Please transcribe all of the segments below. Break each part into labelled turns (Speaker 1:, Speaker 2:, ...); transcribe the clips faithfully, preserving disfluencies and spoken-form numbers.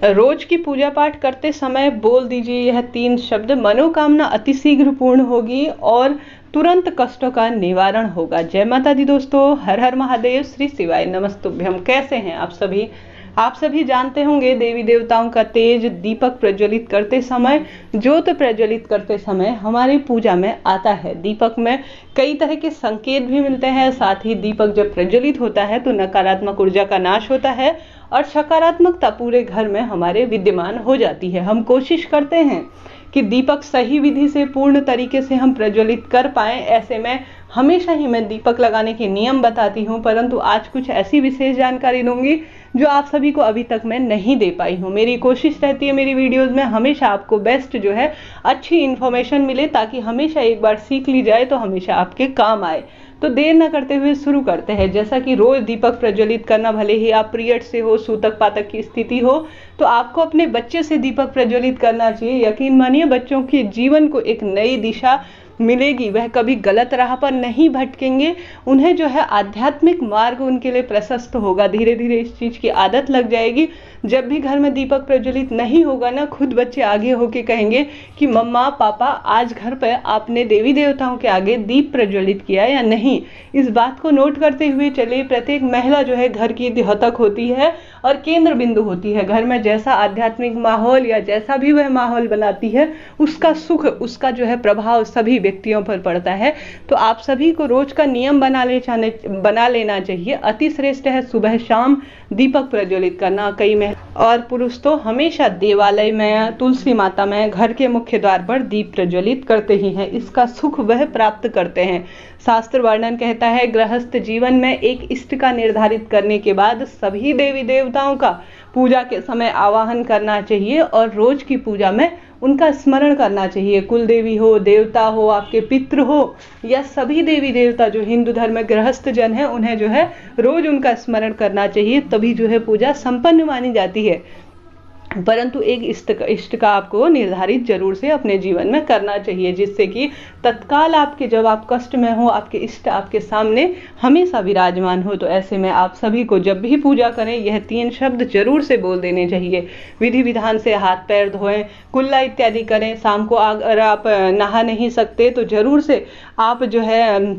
Speaker 1: रोज की पूजा पाठ करते समय बोल दीजिए यह तीन शब्द, मनोकामना अतिशीघ्र पूर्ण होगी और तुरंत कष्टों का निवारण होगा। जय माता दी दोस्तों, हर हर महादेव, श्री शिवाय नमस्तुभ्यम। कैसे हैं आप सभी? आप सभी जानते होंगे देवी देवताओं का तेज दीपक प्रज्वलित करते समय, ज्योत प्रज्वलित करते समय हमारी पूजा में आता है। दीपक में कई तरह के संकेत भी मिलते हैं। साथ ही दीपक जब प्रज्वलित होता है तो नकारात्मक ऊर्जा का नाश होता है और सकारात्मकता पूरे घर में हमारे विद्यमान हो जाती है। हम कोशिश करते हैं कि दीपक सही विधि से पूर्ण तरीके से हम प्रज्वलित कर पाएं। ऐसे में हमेशा ही मैं दीपक लगाने के नियम बताती हूं, परंतु आज कुछ ऐसी विशेष जानकारी दूंगी जो आप सभी को अभी तक मैं नहीं दे पाई हूं। मेरी कोशिश रहती है मेरी वीडियोस में हमेशा आपको बेस्ट जो है अच्छी इन्फॉर्मेशन मिले, ताकि हमेशा एक बार सीख ली जाए तो हमेशा आपके काम आए। तो देर न करते हुए शुरू करते हैं। जैसा कि रोज दीपक प्रज्वलित करना, भले ही आप पीरियड से हो, सूतक पातक की स्थिति हो, तो आपको अपने बच्चे से दीपक प्रज्वलित करना चाहिए। यकीन मानिए बच्चों के जीवन को एक नई दिशा मिलेगी, वह कभी गलत राह पर नहीं भटकेंगे। उन्हें जो है आध्यात्मिक मार्ग उनके लिए प्रशस्त होगा। धीरे धीरे इस चीज की आदत लग जाएगी। जब भी घर में दीपक प्रज्वलित नहीं होगा ना, खुद बच्चे आगे होके कहेंगे कि मम्मा पापा आज घर पर आपने देवी देवताओं के आगे दीप प्रज्वलित किया या नहीं। इस बात को नोट करते हुए चलिए, प्रत्येक महिला जो है घर की द्योतक होती है और केंद्र बिंदु होती है। घर में जैसा आध्यात्मिक माहौल या जैसा भी वह माहौल बनाती है, उसका सुख, उसका जो है प्रभाव सभी व्यक्तियों पर पड़ता है। तो आप सभी को रोज का नियम बना ले बना लेना चाहिए। अति श्रेष्ठ है सुबह शाम दीपक प्रज्वलित करना। कई में और पुरुष तो हमेशा देवालय में, तुलसी माता में, घर के मुख्य द्वार पर दीप प्रज्वलित करते ही हैं। इसका सुख वह प्राप्त करते हैं। शास्त्र वर्णन कहता है, गृहस्थ जीवन में एक इष्ट का निर्धारित करने के बाद सभी देवी देवताओं का पूजा के समय आवाहन करना चाहिए और रोज की पूजा में उनका स्मरण करना चाहिए। कुल देवी हो, देवता हो, आपके पितृ हो, या सभी देवी देवता जो हिंदू धर्म में गृहस्थ जन है, उन्हें जो है रोज उनका स्मरण करना चाहिए, तभी जो है पूजा संपन्न मानी जाती है। परंतु एक इष्ट इष्ट का आपको निर्धारित जरूर से अपने जीवन में करना चाहिए, जिससे कि तत्काल आपके जब आप कष्ट में हो, आपके इष्ट आपके सामने हमेशा विराजमान हो। तो ऐसे में आप सभी को जब भी पूजा करें यह तीन शब्द जरूर से बोल देने चाहिए। विधि विधान से हाथ पैर धोएं, कुल्ला इत्यादि करें। शाम को अगर आप नहा नहीं सकते तो जरूर से आप जो है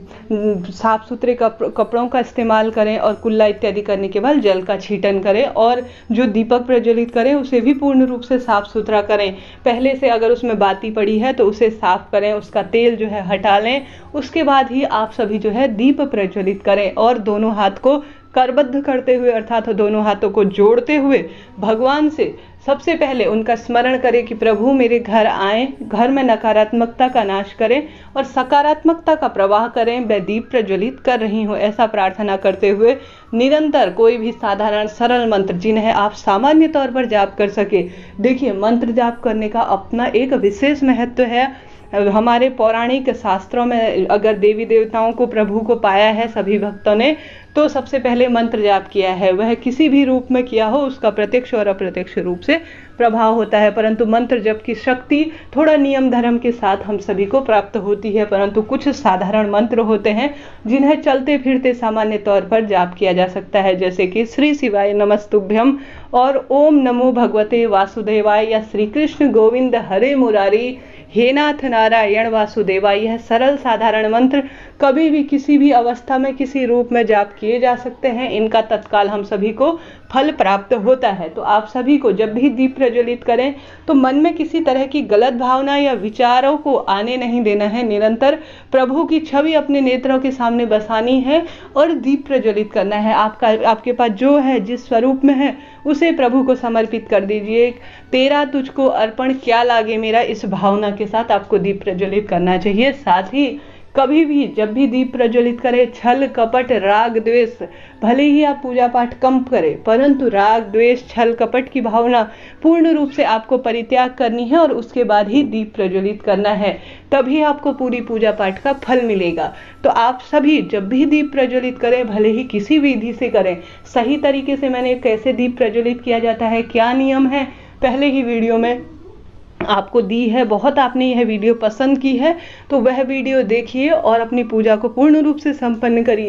Speaker 1: साफ सुथरे कपड़ों का इस्तेमाल करें और कुल्ला इत्यादि करने के बाद जल का छीटन करें और जो दीपक प्रज्वलित करें उसे भी पूर्ण रूप से साफ सुथरा करें। पहले से अगर उसमें बाती पड़ी है तो उसे साफ करें, उसका तेल जो है हटा लें। उसके बाद ही आप सभी जो है दीप प्रज्वलित करें और दोनों हाथ को करबद्ध करते हुए, अर्थात दोनों हाथों को जोड़ते हुए भगवान से सबसे पहले उनका स्मरण करें कि प्रभु मेरे घर आए, घर में नकारात्मकता का नाश करें और सकारात्मकता का प्रवाह करें। मैं दीप प्रज्वलित कर रही हूँ, ऐसा प्रार्थना करते हुए निरंतर कोई भी साधारण सरल मंत्र जिन्हें आप सामान्य तौर पर जाप कर सके। देखिए, मंत्र जाप करने का अपना एक विशेष महत्व है। हमारे पौराणिक शास्त्रों में अगर देवी देवताओं को, प्रभु को पाया है सभी भक्तों ने, तो सबसे पहले मंत्र जाप किया है। वह किसी भी रूप में किया हो, उसका प्रत्यक्ष और अप्रत्यक्ष रूप से प्रभाव होता है। परंतु मंत्र जप की शक्ति थोड़ा नियम धर्म के साथ हम सभी को प्राप्त होती है। परंतु कुछ साधारण मंत्र होते हैं जिन्हें चलते फिरते सामान्य तौर पर जाप किया जा सकता है, जैसे कि श्री शिवाय नमस्तुभ्यम और ओम नमो भगवते वासुदेवाय या श्री कृष्ण गोविंद हरे मुरारी हे नाथ नारायण वासुदेवाय। यह सरल साधारण मंत्र कभी भी किसी भी अवस्था में किसी रूप में जाप किए जा सकते हैं। इनका तत्काल हम सभी को फल प्राप्त होता है। तो आप सभी को जब भी दीप प्रज्वलित करें तो मन में किसी तरह की गलत भावना या विचारों को आने नहीं देना है। निरंतर प्रभु की छवि अपने नेत्रों के सामने बसानी है और दीप प्रज्वलित करना है। आपका आपके पास जो है, जिस स्वरूप में है, उसे प्रभु को समर्पित कर दीजिए। तेरा तुझको अर्पण क्या लागे मेरा, इस भावना के साथ आपको दीप प्रज्वलित करना चाहिए। साथ ही कभी भी जब भी दीप प्रज्वलित करें, छल कपट राग द्वेष, भले ही आप पूजा पाठ कम करें, परंतु राग द्वेष छल कपट की भावना पूर्ण रूप से आपको परित्याग करनी है और उसके बाद ही दीप प्रज्वलित करना है। तभी आपको पूरी पूजा पाठ का फल मिलेगा। तो आप सभी जब भी दीप प्रज्वलित करें, भले ही किसी विधि से करें, सही तरीके से मैंने कैसे दीप प्रज्वलित किया जाता है, क्या नियम है, पहले ही वीडियो में आपको दी है। बहुत आपने यह वीडियो पसंद की है तो वह वीडियो देखिए और अपनी पूजा को पूर्ण रूप से संपन्न करिए।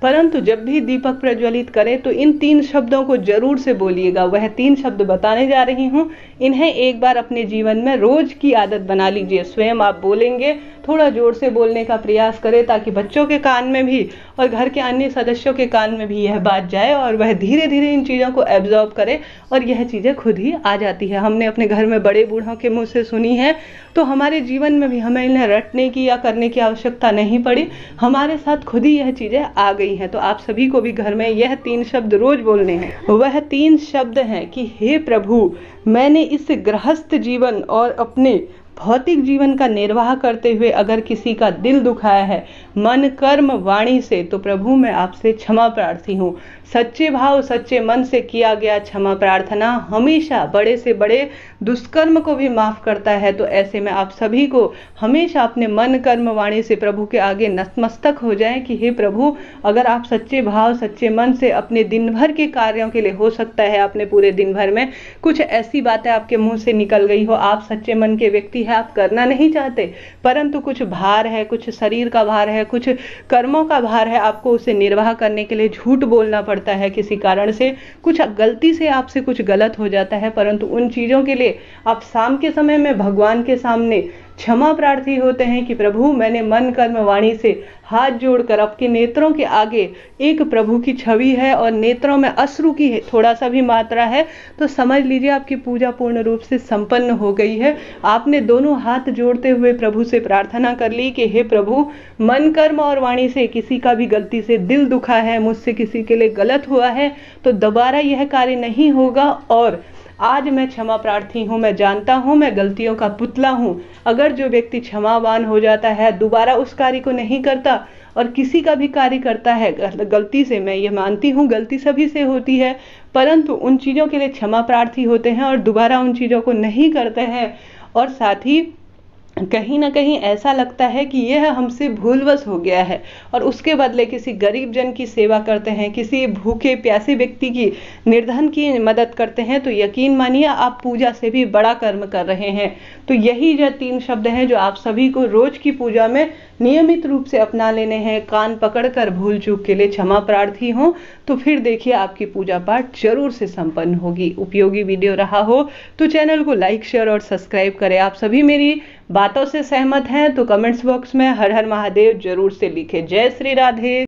Speaker 1: परंतु जब भी दीपक प्रज्वलित करें तो इन तीन शब्दों को जरूर से बोलिएगा। वह तीन शब्द बताने जा रही हूँ, इन्हें एक बार अपने जीवन में रोज की आदत बना लीजिए। स्वयं आप बोलेंगे, थोड़ा जोर से बोलने का प्रयास करें ताकि बच्चों के कान में भी और घर के अन्य सदस्यों के कान में भी यह बात जाए और वह धीरे धीरे इन चीज़ों को एब्जॉर्ब करे और यह चीज़ें खुद ही आ जाती है। हमने अपने घर में बड़े बूढ़ों के मुंह से सुनी है, तो हमारे जीवन में भी हमें इन्हें रटने की या करने की आवश्यकता नहीं पड़ी, हमारे साथ खुद ही यह चीज़ें आ गई हैं। तो आप सभी को भी घर में यह तीन शब्द रोज बोलने हैं। वह तीन शब्द हैं कि हे प्रभु, मैंने इस गृहस्थ जीवन और अपने भौतिक जीवन का निर्वाह करते हुए अगर किसी का दिल दुखाया है मन कर्म वाणी से, तो प्रभु मैं आपसे क्षमा प्रार्थी हूँ। सच्चे भाव सच्चे मन से किया गया क्षमा प्रार्थना हमेशा बड़े से बड़े दुष्कर्म को भी माफ करता है। तो ऐसे में आप सभी को हमेशा अपने मन कर्म वाणी से प्रभु के आगे नतमस्तक हो जाएं कि हे प्रभु, अगर आप सच्चे भाव सच्चे मन से अपने दिन भर के कार्यों के लिए, हो सकता है आपने पूरे दिन भर में कुछ ऐसी बातें आपके मुंह से निकल गई हो, आप सच्चे मन के व्यक्ति हैं, आप करना नहीं चाहते, परंतु कुछ भार है, कुछ शरीर का भार है, कुछ कर्मों का भार है, आपको उसे निर्वाह करने के लिए झूठ बोलना पड़ता है, किसी कारण से कुछ गलती से आपसे कुछ गलत हो जाता है, परंतु उन चीजों के लिए आप शाम के समय में भगवान के सामने क्षमा प्रार्थी होते हैं कि प्रभु मैंने मन कर्म वाणी से हाथ जोड़कर आपके नेत्रों के आगे, एक प्रभु की छवि है और नेत्रों में अश्रु की थोड़ा सा भी मात्रा है, तो समझ लीजिए आपकी पूजा पूर्ण रूप से संपन्न हो गई है। आपने दोनों हाथ जोड़ते हुए प्रभु से प्रार्थना कर ली कि हे प्रभु, मन कर्म और वाणी से किसी का भी गलती से दिल दुखा है, मुझसे किसी के लिए गलत हुआ है, तो दोबारा यह कार्य नहीं होगा और आज मैं क्षमा प्रार्थी हूँ। मैं जानता हूँ मैं गलतियों का पुतला हूँ। अगर जो व्यक्ति क्षमावान हो जाता है, दोबारा उस कार्य को नहीं करता और किसी का भी कार्य करता है गलती से, मैं ये मानती हूँ गलती सभी से होती है, परंतु उन चीज़ों के लिए क्षमा प्रार्थी होते हैं और दोबारा उन चीज़ों को नहीं करते हैं, और साथ ही कहीं ना कहीं ऐसा लगता है कि यह हमसे भूलवश हो गया है, और उसके बदले किसी गरीब जन की सेवा करते हैं, किसी भूखे प्यासे व्यक्ति की निर्धन की मदद करते हैं, तो यकीन मानिए आप पूजा से भी बड़ा कर्म कर रहे हैं। तो यही जो तीन शब्द हैं जो आप सभी को रोज की पूजा में नियमित रूप से अपना लेने हैं। कान पकड़कर भूल चूक के लिए क्षमा प्रार्थी हो, तो फिर देखिए आपकी पूजा पाठ जरूर से संपन्न होगी। उपयोगी वीडियो रहा हो तो चैनल को लाइक शेयर और सब्सक्राइब करें। आप सभी मेरी बातों से सहमत हैं तो कमेंट्स बॉक्स में हर हर महादेव जरूर से लिखें। जय श्री राधे।